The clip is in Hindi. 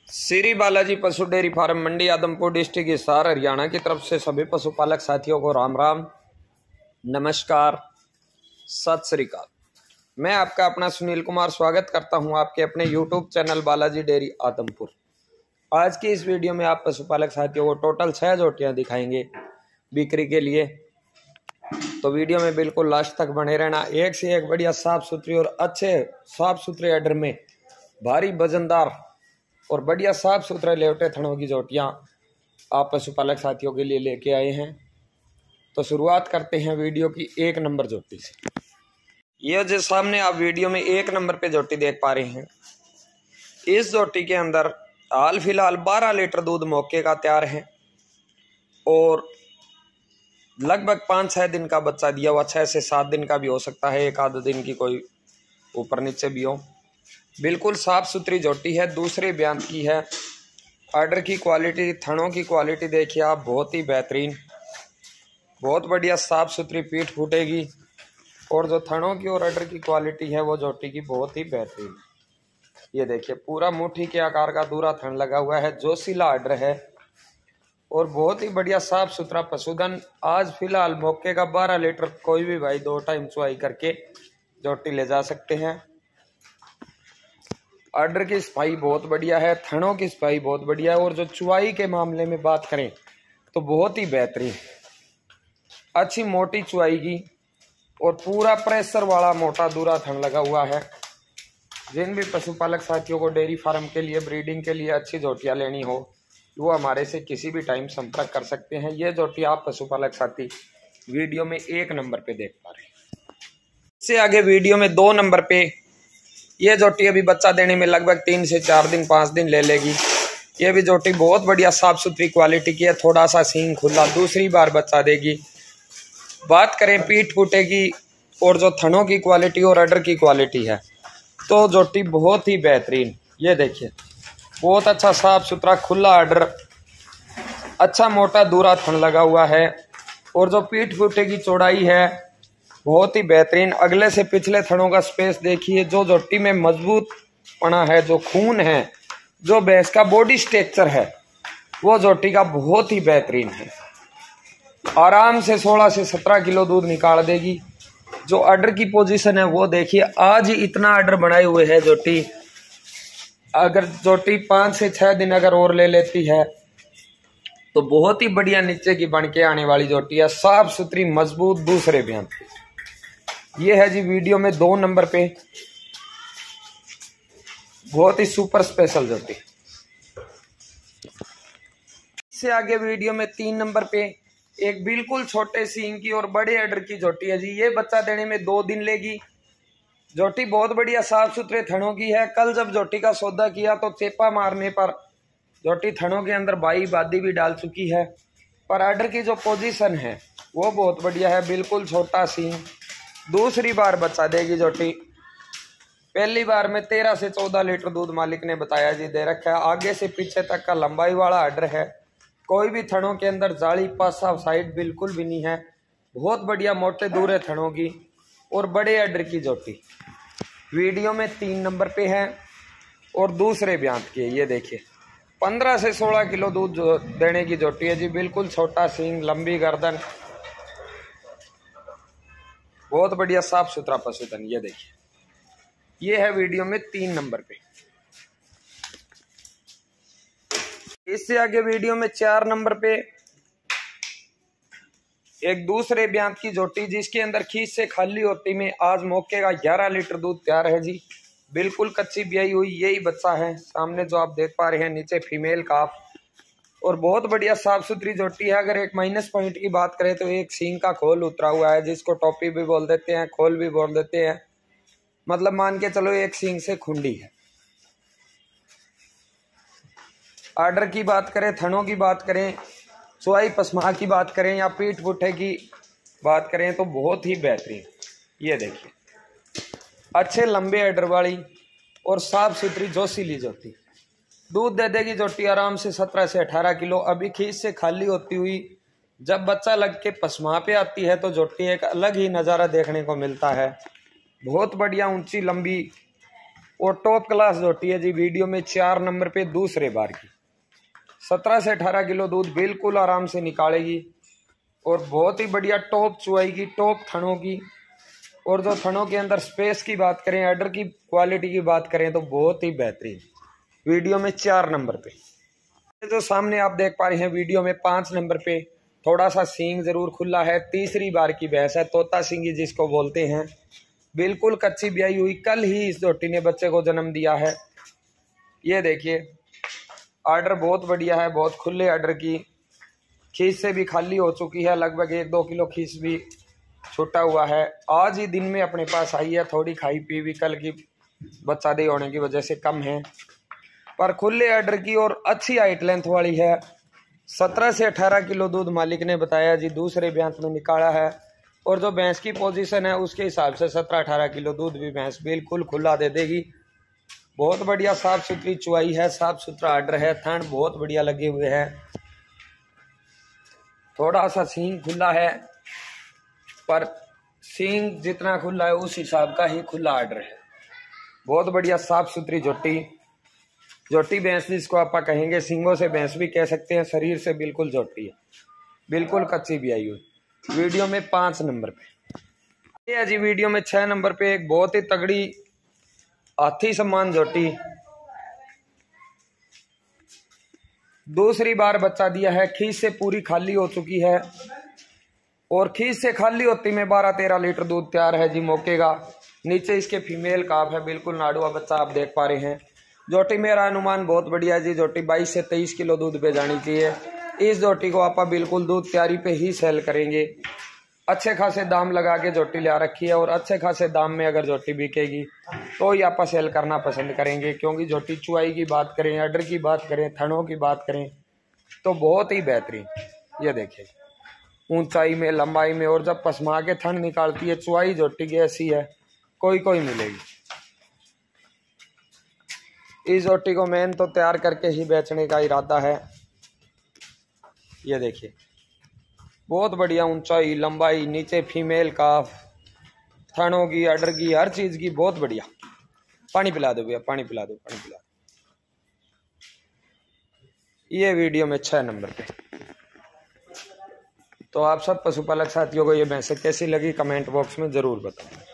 श्री बालाजी पशु dairy farm Mandi Adampur district Hisar Haryana की तरफ से सभी पशुपालक साथियों को राम राम, नमस्कार, सत श्री अकाल। मैं आपका अपना सुनील कुमार स्वागत करता हूं आपके अपने YouTube channel Balaji dairy Adampur. आज की इस वीडियो में आप पशुपालक साथियों को टोटल 6 जोटियां दिखाएंगे बिक्री के लिए, तो वीडियो में बिल्कुल लास्ट तक बने रहना। एक से एक बढ़िया साफ सुथरी और अच्छे साफ सुथरे अडर में भारी वजनदार और बढ़िया साफ सुथरे लेवटे थनों की जोटियां आप पशुपालक साथियों के लिए लेके आए हैं। तो शुरुआत करते हैं वीडियो की 1 नंबर जोटी से। यह जो सामने आप वीडियो में 1 नंबर पे जोटी देख पा रहे हैं, इस जोटी के अंदर हाल फिलहाल 12 लीटर दूध मौके का तैयार है और लगभग 5-6 दिन का बच्चा दिया हुआ, 6 से 7 दिन का भी हो सकता है, एक आध दिन की कोई ऊपर नीचे भी हो। बिल्कुल साफ सुथरी जोटी है, दूसरे ब्यांत की है। आर्डर की क्वालिटी, थनों की क्वालिटी देखिए आप, बहुत ही बेहतरीन, बहुत बढ़िया साफ सुथरी पीठ फूटेगी और जो थनों की और आर्डर की क्वालिटी है वो जोटी की बहुत ही बेहतरीन है। ये देखिए पूरा मुट्ठी के आकार का दूरा थन लगा हुआ है, जोशीला आर्डर है और बहुत ही बढ़िया साफ सुथरा पशुधन। आज फिलहाल मौके का 12 लीटर कोई भी भाई 2 टाइम चुवाई करके जोटी ले जा सकते हैं। आर्डर की सफाई बहुत बढ़िया है, थनों की सफाई बहुत बढ़िया है और जो चुवाई के मामले में बात करें तो बहुत ही बेहतरीन, अच्छी मोटी चुवाई की और पूरा प्रेशर वाला मोटा दूरा थन लगा हुआ है। जिन भी पशुपालक साथियों को डेयरी फार्म के लिए, ब्रीडिंग के लिए अच्छी जोटियां लेनी हो वो हमारे से किसी भी टाइम संपर्क कर सकते हैं। ये जोटी आप पशुपालक साथी वीडियो में 1 नंबर पे देख पा रहे हैं। इससे आगे वीडियो में 2 नंबर पे ये जोटी अभी बच्चा देने में लगभग 3 से 4 दिन 5 दिन ले लेगी। ये भी जोटी बहुत बढ़िया साफ सुथरी क्वालिटी की है, थोड़ा सा सींग खुला, दूसरी बार बच्चा देगी। बात करें पीठ फूटे की और जो थनों की क्वालिटी और अडर की क्वालिटी है तो जोटी बहुत ही बेहतरीन। ये देखिए बहुत अच्छा साफ सुथरा खुला अडर, अच्छा मोटा दूरा थन लगा हुआ है और जो पीठ फूटे की चौड़ाई है बहुत ही बेहतरीन। अगले से पिछले थनों का स्पेस देखिए, जो जोटी में मजबूत पना है, जो खून है, जो भैंस का बॉडी स्ट्रक्चर है वो जोटी का बहुत ही बेहतरीन है। आराम से 16 से 17 किलो दूध निकाल देगी। जो आर्डर की पोजीशन है वो देखिए, आज ही इतना आर्डर बनाए हुए है जोटी। अगर जोटी 5 से 6 दिन अगर और ले लेती है तो बहुत ही बढ़िया नीचे की बन के आने वाली जोटी है, साफ सुथरी मजबूत दूसरे ब्यांत। ये है जी वीडियो में 2 नंबर पे बहुत ही सुपर स्पेशल जोटी। इससे आगे वीडियो में 3 नंबर पे एक बिल्कुल छोटे सींग की और बड़े अडर की जोटी है जी। ये बच्चा देने में 2 दिन लेगी। जोटी बहुत बढ़िया साफ सुथरे थनों की है। कल जब जोटी का सौदा किया तो चेपा मारने पर जोटी थनों के अंदर बाई बादी भी डाल चुकी है, पर आर्डर की जो पोजीशन है वो बहुत बढ़िया है, बिल्कुल छोटा सींग। दूसरी बार बच्चा देगी जोटी। पहली बार में 13 से 14 लीटर दूध मालिक ने बताया जी दे रखा है। आगे से पीछे तक का लंबाई वाला आर्डर है, कोई भी थनों के अंदर जाली पासा साइड बिल्कुल भी नहीं है। बहुत बढ़िया मोटे दूरे थनों की और बड़े आर्डर की जोटी वीडियो में 3 नंबर पे है और दूसरे ब्यांत की। ये देखिए 15 से 16 किलो दूध जो देने की जोटी है जी, बिल्कुल छोटा सींग, लंबी गर्दन, बहुत बढ़िया साफ सुथरा पशुधन। ये देखिए ये है वीडियो में 3 नंबर पे। इससे आगे वीडियो में 4 नंबर पे एक दूसरे ब्यांत की जोटी, जिसके अंदर खींच से खाली होती में आज मौके का 11 लीटर दूध तैयार है जी। बिल्कुल कच्ची ब्याई हुई यही बच्चा है सामने जो आप देख पा रहे हैं, नीचे फीमेल काफ और बहुत बढ़िया साफ सुथरी जोटी है। अगर एक माइनस पॉइंट की बात करें तो एक सींग का खोल उतरा हुआ है, जिसको टोपी भी बोल देते हैं, खोल भी बोल देते हैं, मतलब मान के चलो एक सींग से खुंडी है। आर्डर की बात करें, थनों की बात करें, चुवाई पसमा की बात करें या पीठ पुट्ठे की बात करें तो बहुत ही बेहतरीन। ये देखिए अच्छे लंबे आर्डर वाली और साफ सुथरी जोशीली जोटी दूध दे देगी जोटी आराम से 17 से 18 किलो। अभी खींच से खाली होती हुई जब बच्चा लग के पसमा पे आती है तो जोटी एक अलग ही नज़ारा देखने को मिलता है। बहुत बढ़िया ऊंची लंबी और टॉप क्लास जोटी है जी। वीडियो में 4 नंबर पे दूसरे बार की 17 से 18 किलो दूध बिल्कुल आराम से निकालेगी और बहुत ही बढ़िया टॉप चुवाई की, टॉप थनों की। और जो थनों के अंदर स्पेस की बात करें, अडर की क्वालिटी की बात करें तो बहुत ही बेहतरीन। वीडियो में 4 नंबर पे जो सामने आप देख पा रहे हैं, वीडियो में 5 नंबर पे थोड़ा सा सींग जरूर खुला है। तीसरी बार की भैंस है, तोता सिंगी जिसको बोलते हैं। बिल्कुल कच्ची ब्याई हुई, कल ही इस जोटी ने बच्चे को जन्म दिया है। ये देखिए आर्डर बहुत बढ़िया है, बहुत खुले आर्डर की। खीस से भी खाली हो चुकी है, लगभग 1-2 किलो खीस भी छूटा हुआ है। आज ही दिन में अपने पास आई है, थोड़ी खाई पी भी कल की बच्चा दे होने की वजह से कम है, पर खुले आर्डर की और अच्छी हाइट लेंथ वाली है। 17 से 18 किलो दूध मालिक ने बताया जी, दूसरे भैंस में निकाला है। और जो भैंस की पोजीशन है उसके हिसाब से 17-18 किलो दूध भी भैंस बिल्कुल खुला दे देगी। बहुत बढ़िया साफ सुथरी चुवाई है, साफ सुथरा आर्डर है। थन बहुत बढ़िया लगे हुए हैं। थोड़ा सा सींग खुला है, पर सींग जितना खुला है उस हिसाब का ही खुला आर्डर है। बहुत बढ़िया साफ सुथरी जोटी भैंस जिसको आप कहेंगे, सींगों से भैंस भी कह सकते हैं, शरीर से बिल्कुल जोटी है, बिल्कुल कच्ची भी आई हुई। वीडियो में 5 नंबर पे ये है जी। वीडियो में 6 नंबर पे एक बहुत ही तगड़ी हाथी सम्मान जोटी, दूसरी बार बच्चा दिया है। खीस से पूरी खाली हो चुकी है और खीस से खाली होती में 12-13 लीटर दूध तैयार है जी मौके का। नीचे इसके फीमेल काफ है, बिल्कुल नाड़ुआ बच्चा आप देख पा रहे हैं। जोटी मेरा अनुमान बहुत बढ़िया जी, जोटी 22 से 23 किलो दूध पे जानी चाहिए। इस जोटी को आप बिल्कुल दूध तैयारी पे ही सेल करेंगे। अच्छे खासे दाम लगा के जोटी ले रखी है और अच्छे खासे दाम में अगर जोटी बिकेगी तो ही आप सेल करना पसंद करेंगे, क्योंकि जोटी चुवाई की बात करें, अडर की बात करें, थनों की बात करें तो बहुत ही बेहतरीन। ये देखिए ऊंचाई में, लंबाई में, और जब पसमा के थन निकालती है, चुवाई जोटी की ऐसी है कोई मिलेगी। इस जोटी को मेन तो तैयार करके ही बेचने का इरादा है। ये देखिए बहुत बढ़िया ऊंचाई, लंबाई, नीचे फीमेल काफ, थनों की, अडर की, हर चीज की बहुत बढ़िया। पानी पिला दो भैया, पानी पिला दो। ये वीडियो में 6 नंबर पे। तो आप सब पशुपालक साथियों को ये भैंसें कैसी लगी कमेंट बॉक्स में जरूर बताएं।